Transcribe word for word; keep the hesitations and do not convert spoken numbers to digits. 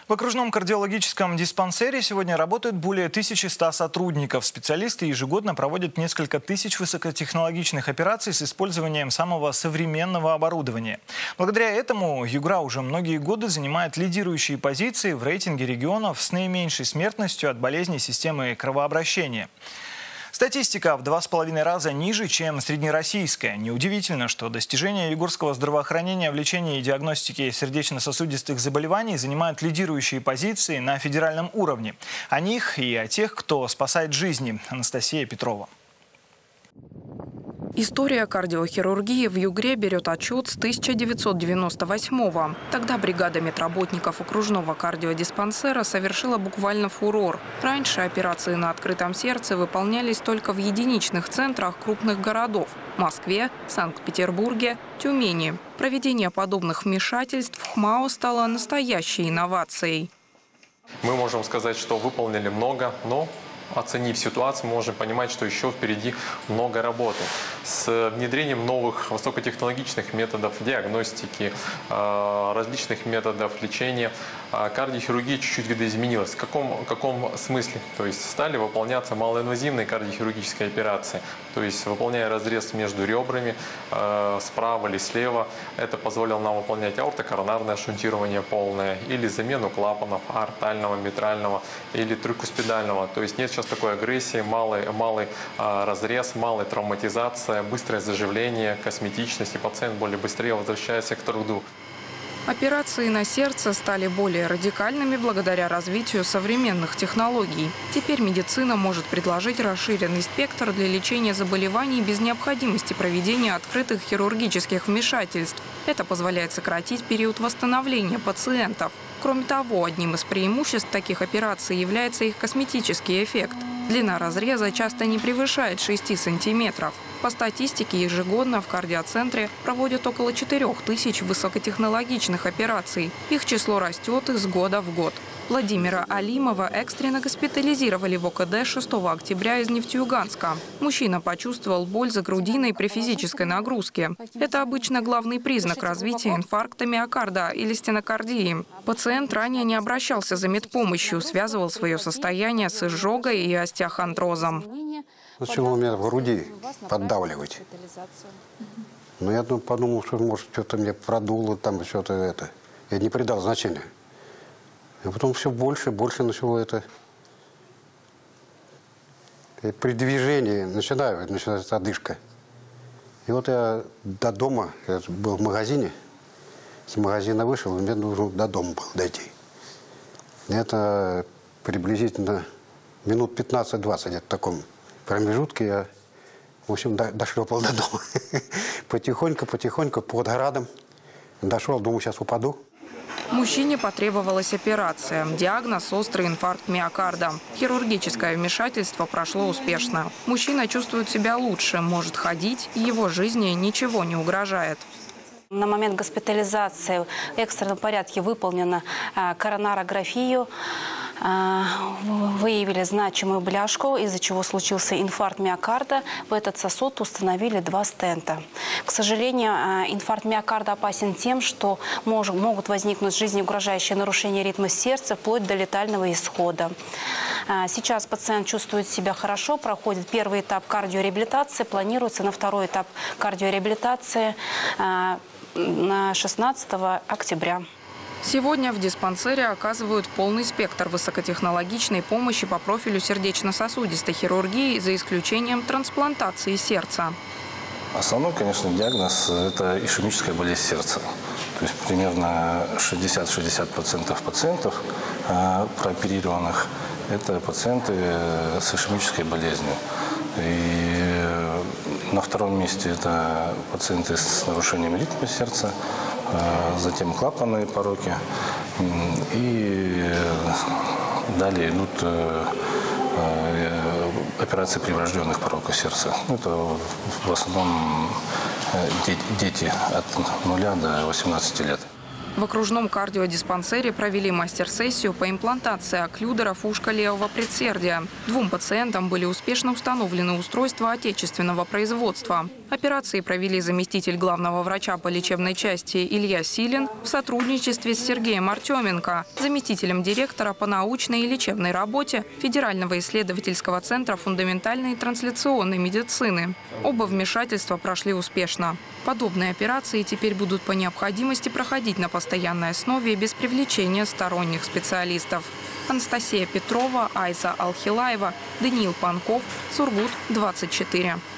В окружном кардиологическом диспансере сегодня работают более тысячи ста сотрудников. Специалисты ежегодно проводят несколько тысяч высокотехнологичных операций с использованием самого современного оборудования. Благодаря этому Югра уже многие годы занимает лидирующие позиции в рейтинге регионов с наименьшей смертностью от болезней системы кровообращения. Статистика в два с половиной раза ниже, чем среднероссийская. Неудивительно, что достижения югорского здравоохранения в лечении и диагностике сердечно-сосудистых заболеваний занимают лидирующие позиции на федеральном уровне. О них и о тех, кто спасает жизни. Анастасия Петрова. История кардиохирургии в Югре берет отчет с тысяча девятьсот девяносто восьмого. Тогда бригада медработников окружного кардиодиспансера совершила буквально фурор. Раньше операции на открытом сердце выполнялись только в единичных центрах крупных городов – Москве, Санкт-Петербурге, Тюмени. Проведение подобных вмешательств в ХМАО стало настоящей инновацией. Мы можем сказать, что выполнили много, но, оценив ситуацию, мы можем понимать, что еще впереди много работы. С внедрением новых высокотехнологичных методов диагностики, различных методов лечения, кардиохирургия чуть-чуть видоизменилась. В каком, в каком смысле? То есть стали выполняться малоинвазивные кардиохирургические операции, то есть выполняя разрез между ребрами, справа или слева. Это позволило нам выполнять аортокоронарное шунтирование полное, или замену клапанов аортального, митрального или трикуспидального. То есть нет сейчас такой агрессии, малый, малый а, разрез, малая травматизация, быстрое заживление, косметичность, и пациент более быстрее возвращается к труду. Операции на сердце стали более радикальными благодаря развитию современных технологий. Теперь медицина может предложить расширенный спектр для лечения заболеваний без необходимости проведения открытых хирургических вмешательств. Это позволяет сократить период восстановления пациентов. Кроме того, одним из преимуществ таких операций является их косметический эффект. Длина разреза часто не превышает шести сантиметров. По статистике, ежегодно в кардиоцентре проводят около четырёх тысяч высокотехнологичных операций. Их число растет из года в год. Владимира Алимова экстренно госпитализировали в ОКД шестого октября из Нефтеюганска. Мужчина почувствовал боль за грудиной при физической нагрузке. Это обычно главный признак развития инфаркта миокарда или стенокардии. Пациент ранее не обращался за медпомощью, связывал свое состояние с изжогой и остеохондрозом. Начало у меня в груди поддавливать. Но я подумал, что может что-то мне продуло, там что-то это. Я не придал значения. А потом все больше и больше начало это. И при движении начинаю, начинается одышка. И вот я до дома, я был в магазине, с магазина вышел, и мне нужно до дома было дойти. Это приблизительно минут пятнадцать-двадцать в таком промежутке я, в общем, дошлепал до дома. Потихоньку, потихоньку, под градом дошел, думаю, сейчас упаду. Мужчине потребовалась операция. Диагноз – острый инфаркт миокарда. Хирургическое вмешательство прошло успешно. Мужчина чувствует себя лучше, может ходить, и его жизни ничего не угрожает. На момент госпитализации в экстренном порядке выполнена коронарографию. Выявили значимую бляшку, из-за чего случился инфаркт миокарда. В этот сосуд установили два стента. К сожалению, инфаркт миокарда опасен тем, что могут возникнуть жизнеугрожающие нарушения ритма сердца вплоть до летального исхода. Сейчас пациент чувствует себя хорошо, проходит первый этап кардиореабилитации, планируется на второй этап кардиореабилитации на шестнадцатого октября. Сегодня в диспансере оказывают полный спектр высокотехнологичной помощи по профилю сердечно-сосудистой хирургии, за исключением трансплантации сердца. Основной, конечно, диагноз – это ишемическая болезнь сердца. То есть примерно шестьдесят-шестьдесят процентов пациентов прооперированных – это пациенты с ишемической болезнью. И на втором месте это пациенты с нарушением ритма сердца, затем клапанные пороки, и далее идут операции при врожденных пороках сердца. Это в основном дети от нуля до восемнадцати лет. В окружном кардиодиспансере провели мастер-сессию по имплантации окклюдеров ушка левого предсердия. Двум пациентам были успешно установлены устройства отечественного производства. Операции провели заместитель главного врача по лечебной части Илья Силин в сотрудничестве с Сергеем Артеменко, заместителем директора по научной и лечебной работе Федерального исследовательского центра фундаментальной и трансляционной медицины. Оба вмешательства прошли успешно. Подобные операции теперь будут по необходимости проходить на постоянной основе без привлечения сторонних специалистов. Анастасия Петрова, Айза Алхилаева, Даниил Панков, Сургут, двадцать четыре.